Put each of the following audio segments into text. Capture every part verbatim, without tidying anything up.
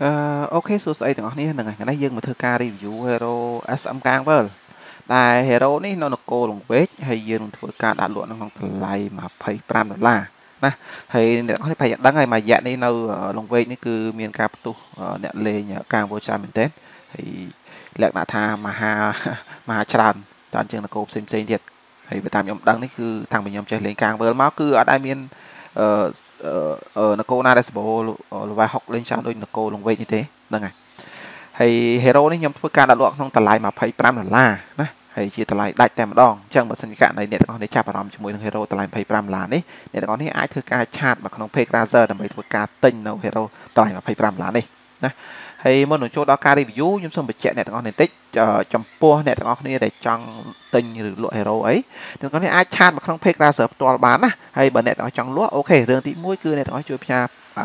ok số sấyទាំងអស់គ្នាហ្នឹងហើយថ្ងៃនេះយើងមកធ្វើការ review Hero เอส เอ็ม Kang World ដែល Hero នេះនៅនគរលង្វែកហើយយើងនឹងធ្វើការដាក់លក់នៅក្នុងតម្លៃยี่สิบห้าដុល្លារណាហើយអ្នកទាំងអស់គ្នាប្រហែលដឹងហើយមួយរយៈនេះនៅលង្វែកនេះគឺមានការផ្ទុះអ្នកលេង Kang World ច្រើនមែនទែនហើយលក្ខណៈថាមហាមហាច្រើនច្រើនជាងនគរផ្សេងផ្សេងទៀតហើយបើតាមខ្ញុំដឹងនេះគឺតាំងពីខ្ញុំចេះលេង Kang World មកគឺអត់ដែលមានអឺនគរណាដែលសម្បូរល្វែហុកលេងច្រើនដូចនគរលង្វែកនេះទេហ្នឹងហើយហើយ Hero នេះខ្ញុំធ្វើការដាក់លក់ក្នុងតម្លៃยี่สิบห้าដុល្លារណាហើយជាតម្លៃដាច់តែម្ដងអញ្ចឹងបើសិនជាករណីអ្នកទាំងអស់នេះចាប់អារម្មណ៍ជាមួយនឹង Hero តម្លៃยี่สิบห้าដុល្លារនេះអ្នកទាំងអស់នេះអាចធ្វើការឆាតមកក្នុង Page Razer ដើម្បីធ្វើការទិញនៅ Hero តម្លៃยี่สิบห้าដុល្លារនេះណាហើយមុននឹងចូលដល់ការ review ខ្ញុំសូមបញ្ជាក់អ្នកទាំងអស់នេះបន្តិចចំពោះអ្នកទាំងអស់គ្នាដែលចង់ទិញឬលក់ Hero អីអ្នកទាំងអស់នេះអាចឆាតមកក្នុង Page Razer ផ្ទាល់បានណាហើយបើអ្នកទាំងអស់ចង់លក់អូខេរឿងទីមួយគឺអ្នកទាំងអស់ជួយផ្ញើ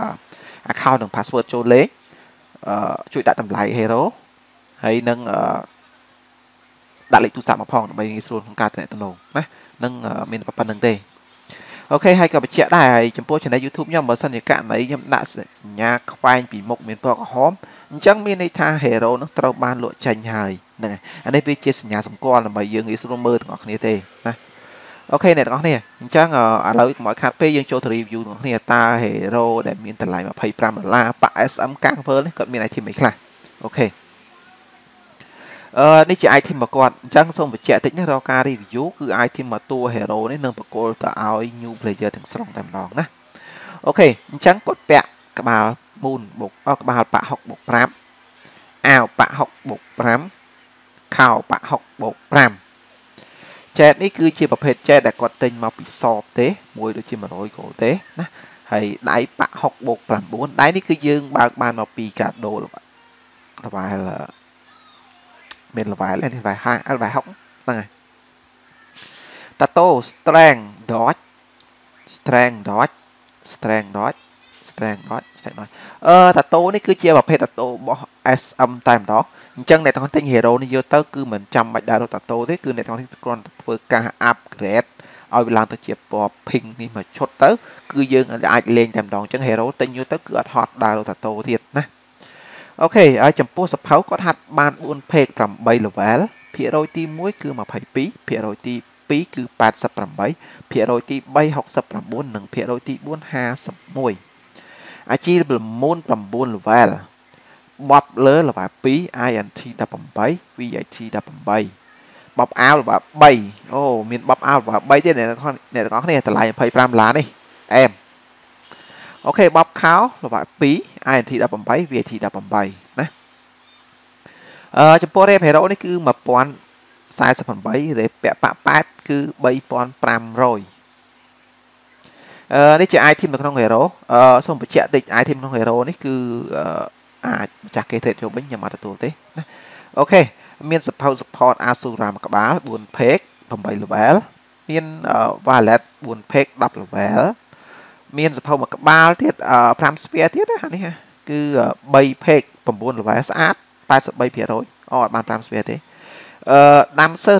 account និង password ចូលលេខជួយដាក់តម្លៃ Hero ហើយនឹងដាក់លេខទូរស័ព្ទមកផងដើម្បីងាយស្រួលក្នុងការទំនាក់ទំនងណានឹងមានប៉ុណ្្នឹងទេអូខេហើយក៏បញ្ជាក់ដែរហើយចំពោះ channel YouTube ខ្ញុំបើសិនជាករណីខ្ញុំដាក់សញ្ញាខ្វែងពីមុខមានពណ៌ក្រហមអញ្ចឹងមានន័យថា Hero នឹងត្រូវបានលក់ចេញហើយហ្នឹងហើយអានេះវាជាសញ្ញាសម្គាល់ដើម្បីយើងងាយស្រួលមើលទាំងអស់គ្នាទេណាអូខេអ្នកទាំងអស់គ្នាអញ្ចឹងឥឡូវកុំឲ្យខាតពេលយើងចូលទៅ review ទាំងអស់គ្នាតើ Hero ដែលមានតម្លៃยี่สิบห้าដុល្លារប៉ា เอส เอ็ม Kang World នេះគាត់មាន item អីខ្លះអូខេអឺនេះជា item របស់គាត់អញ្ចឹងសូមបញ្ជាក់តិចនេះរកការ review គឺ item មកតួ Hero នេះនឹងបកគលទៅឲ្យ new player ទាំងស្រុងតែម្ដងណាអូខេអញ្ចឹងគាត់ពាក់ក្បាល moon បុកក្បាលប៉ាក់hok បុកfiveអាវប៉ាក់hok បុកfiveខោប៉ាក់hok បុកfiveចែកនេះគឺជាប្រភេទចែកដែលគាត់ទិញមកពីសបទេមួយដូចជាone hundredគោលទេណាហើយដៃប៉ាក់hok បុកnineដៃនេះគឺយើងបើកបានមកពីកាដូល្វែលមានល្វែលនេះល្វែលហាល្វែលhokហ្នឹងហើយតាតូ strength dodge strength dodge strength dodge strength dodge strength dodge អឺតាតូនេះគឺជាប្រភេទតាតូរបស់ เอส เอ็ม តែម្ដងអញ្ចឹងអ្នកទាំងទិញ Hero នេះយកទៅគឺមិនចាំបាច់ដាក់រត់តាតូទេគឺអ្នកទាំងនេះគ្រាន់តែធ្វើការ upgrade ឲ្យវាឡើងទៅជាពណ៌ pink នេះមកឈុតទៅគឺយើងអាចលេងតែម្ដងអញ្ចឹង Hero ទិញយកទៅគឺអត់ហត់ដើររត់តាតូទៀតណាអូខេហើយចំពោះសភៅគាត់ហាត់បានfour page eight level ភាគរយទីoneគឺtwenty-twoភាគរយទីtwoគឺeighty-eightភាគរយទីthree sixty-nineនិងភាគរយទីfour fifty-oneអាជីពmoon nine level បបលើ level two ไอ เอ็น ที eighteen วี ไอ ที eighteen បបអាវ level three អូមានបបអាវ level three ទៀតអ្នកអ្នកទាំងអស់គ្នាតម្លៃยี่สิบห้าដុល្លារនេះអែមអូខេបបខោ level two ไอ เอ็น ที eighteen วี ไอ ที eighteen ណាអឺចំពោះ rep Hero នេះគឺone thousand forty-eight រេពាក់ប៉ាក់eightគឺthree thousand five hundredអឺនេះជា item នៅក្នុង Hero អឺសូមបញ្ជាក់តិច item ក្នុង Hero នេះគឺអាចម្ចាស់គេ trade ចូលវិញខ្ញុំអត់ទទួលទេណាអូខេមាន support support Asura មួយក្បាលfour page eight level មាន Wallet four page ten level មាន support មួយក្បាលទៀតfive sphere ទៀតណានេះគឺthree page nine level ស្អាតeighty-threeភាគរយអូអត់បានfive sphere ទេអឺ Damser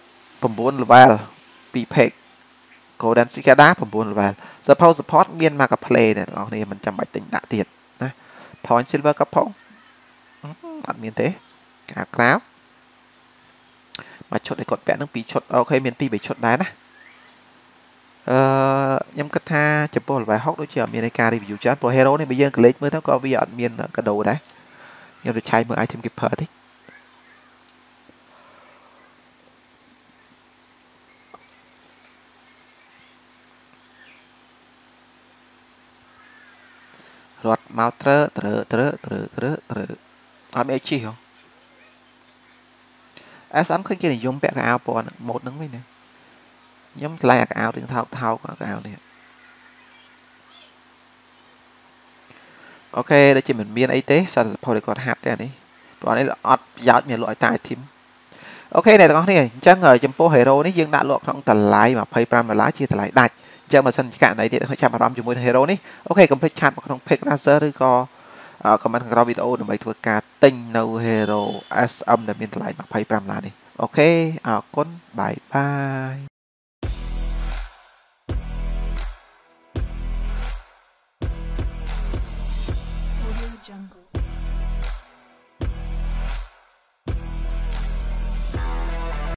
nine level two page Golden Cicada nine level support support មាន Marketplace អ្នកទាំងអស់គ្នាមិនចាំបាច់ទិញដាក់ទៀតណា Point Silver ក៏ផងអត់មានទេកាក្រៅមកឈុតឲ្យគាត់ពាក់នឹងtwoឈុតអូខេមានtwo threeឈុតដែរណាអឺខ្ញុំគិតថាចំពោះ level hok ដូចជាអត់មានការ review ច្រើនព្រោះ Hero នេះបើយើងកលេចមើលទៅក៏វាអត់មានកាដូដែរខ្ញុំទៅឆៃមើល item keeper តិចរត់មកត្រឺត្រឺត្រឺត្រឺត្រឺត្រឺអត់មានជីហ៎ เอส เอ็ม ឃើញគេនិយមពាក់កៅអៅពណ៌ម៉ូតហ្នឹងវិញណាខ្ញុំឆ្លៃអាកៅអៅទាំងថោកថោកកៅអៅនេះអូខេដូចជាមិនមានអីទេសារ support គាត់ហាត់ទេអានេះព្រោះនេះអត់ប្រយោជន៍មានលក់ឲ្យតែ item អូខេអ្នកទាំងអស់គ្នាអញ្ចឹងចំពោះ Hero នេះយើងដាក់លក់ក្នុងតម្លៃยี่สิบห้าដុល្លារជាតម្លៃដាច់អញ្ចឹងបើសិនជាករណីទៀតខ្ញុំចាប់អារម្មណ៍ជាមួយនឹង Hero នេះអូខេកុំភ្លេចឆាតមកក្នុង Page Razer ឬក៏ comment ខាងក្រោមវីដេអូដើម្បីធ្វើការទិញនៅ Hero เอส เอ็ม ដែលមានតម្លៃยี่สิบห้าដុល្លារនេះអូខេអរគុណបាយបាយ